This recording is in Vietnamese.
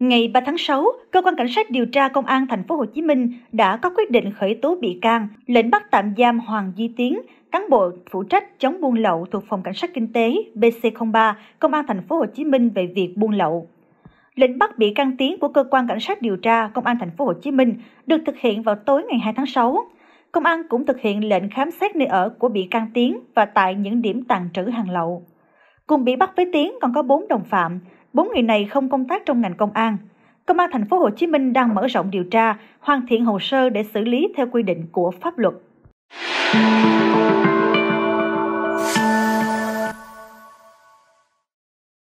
Ngày 3 tháng 6, Cơ quan Cảnh sát điều tra Công an Thành phố Hồ Chí Minh đã có quyết định khởi tố bị can, lệnh bắt tạm giam Hoàng Duy Tiến, cán bộ phụ trách chống buôn lậu thuộc Phòng Cảnh sát Kinh tế BC03, Công an Thành phố Hồ Chí Minh về việc buôn lậu. Lệnh bắt bị can Tiến của Cơ quan Cảnh sát điều tra Công an Thành phố Hồ Chí Minh được thực hiện vào tối ngày 2 tháng 6. Công an cũng thực hiện lệnh khám xét nơi ở của bị can Tiến và tại những điểm tàng trữ hàng lậu. Cùng bị bắt với Tiến còn có 4 đồng phạm. 4 người này không công tác trong ngành công an. Công an Thành phố Hồ Chí Minh đang mở rộng điều tra, hoàn thiện hồ sơ để xử lý theo quy định của pháp luật.